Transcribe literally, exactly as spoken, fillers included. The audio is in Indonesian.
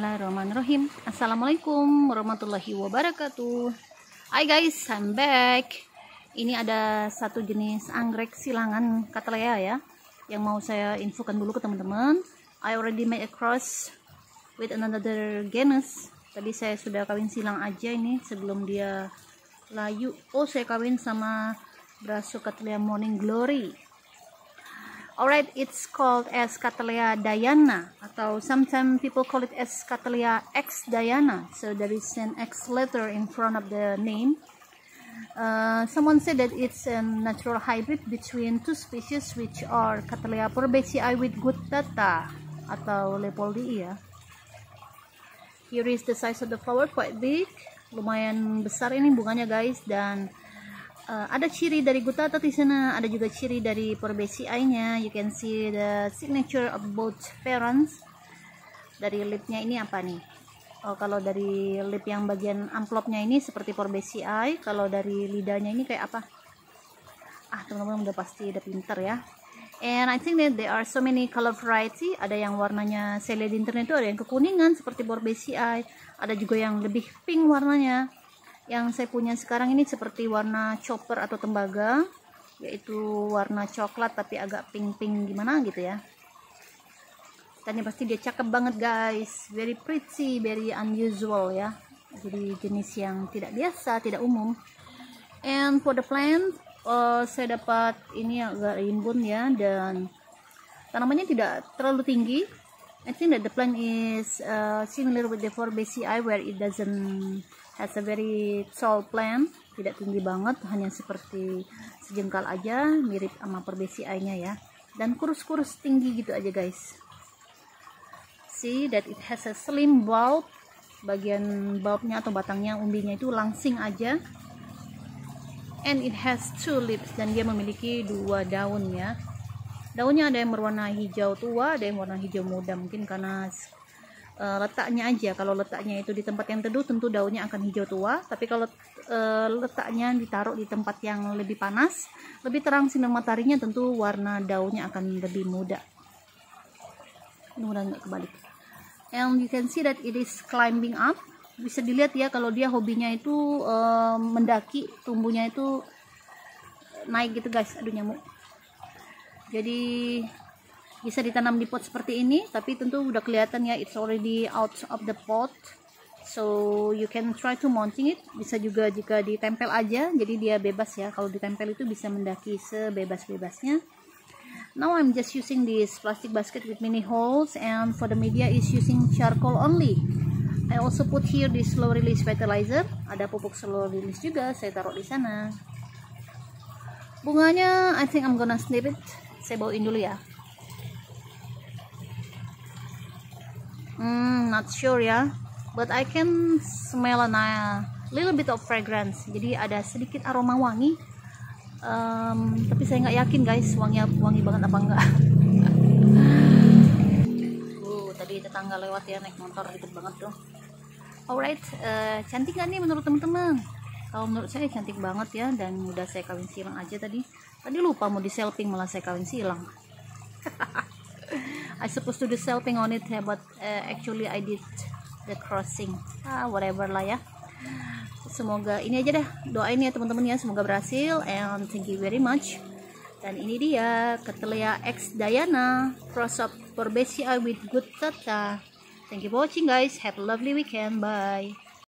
Bismillahirrahmanirrahim. Assalamualaikum warahmatullahi wabarakatuh. Hai guys, I'm back. Ini ada satu jenis anggrek silangan Cattleya ya, yang mau saya infokan dulu ke teman-teman. I already made a cross with another genus. Tadi saya sudah kawin silang aja ini sebelum dia layu. Oh, saya kawin sama Brassocatleya Morning Glory. Alright, it's called as Cattleya Diana, atau sometimes people call it as Cattleya X Diana. So there is an X letter in front of the name. Uh, someone said that it's a natural hybrid between two species, which are Cattleya purbeckii with guttata atau Leopoldii ya. Here is the size of the flower, quite big, lumayan besar ini bunganya guys, dan Uh, ada ciri dari guttata di sana, ada juga ciri dari purbeckii-nya. You can see the signature of both parents. Dari lipnya ini apa nih? Oh, kalau dari lip yang bagian amplopnya ini seperti purbeckii, kalau dari lidahnya ini kayak apa? Ah, teman-teman udah pasti udah pinter ya. And I think that there are so many color variety. Ada yang warnanya, saya lihat di internet itu ada yang kekuningan seperti purbeckii, ada juga yang lebih pink warnanya. Yang saya punya sekarang ini seperti warna chopper atau tembaga, yaitu warna coklat tapi agak pink-pink gimana gitu ya. Dan yang pasti dia cakep banget guys, very pretty, very unusual ya. Jadi jenis yang tidak biasa, tidak umum. And for the plant, uh, saya dapat ini agak rimbun ya, dan tanamannya tidak terlalu tinggi. I think that the plant is uh, similar with the purbeckii, where it doesn't has a very tall plant, tidak tinggi banget, hanya seperti sejengkal aja, mirip sama purbeckii-nya ya, dan kurus-kurus tinggi gitu aja guys. See that it has a slim bulb, bagian bulbnya atau batangnya, umbinya itu langsing aja, and it has two leaves, dan dia memiliki dua daun ya. Daunnya ada yang berwarna hijau tua, ada yang warna hijau muda, mungkin karena Uh, letaknya aja. Kalau letaknya itu di tempat yang teduh, tentu daunnya akan hijau tua, tapi kalau uh, letaknya ditaruh di tempat yang lebih panas, lebih terang sinar mataharinya, tentu warna daunnya akan lebih muda. Mudah nggak kebalik. And you can see that it is climbing up. Bisa dilihat ya, kalau dia hobinya itu uh, mendaki, tumbuhnya itu naik gitu guys. Aduh nyamuk. Jadi bisa ditanam di pot seperti ini, tapi tentu udah kelihatan ya, it's already out of the pot, so you can try to mounting it. Bisa juga jika ditempel aja, jadi dia bebas ya, kalau ditempel itu bisa mendaki sebebas-bebasnya. Now I'm just using this plastic basket with many holes, and for the media is using charcoal only. I also put here this slow release fertilizer, ada pupuk slow release juga saya taruh di sana. Bunganya I think I'm gonna snip it, saya bawain dulu ya. Hmm, not sure ya, but I can smell a little bit of fragrance. Jadi ada sedikit aroma wangi, um, tapi saya nggak yakin guys, wangi wangi banget apa enggak. uh, tadi tetangga lewat ya, naik motor deket banget tuh. Alright, uh, cantik gak nih menurut teman-teman? Kalau menurut saya cantik banget ya, dan udah saya kawin silang aja tadi. Tadi lupa mau di selfing, malah saya kawin silang. I supposed to do selfing on it, but uh, actually I did the crossing. Ah, whatever lah ya. Semoga ini aja dah, doain ya teman-teman ya, semoga berhasil, and thank you very much. Dan ini dia Cattleya X Diana, cross of purbeckii with guttata. Thank you for watching guys. Have a lovely weekend. Bye.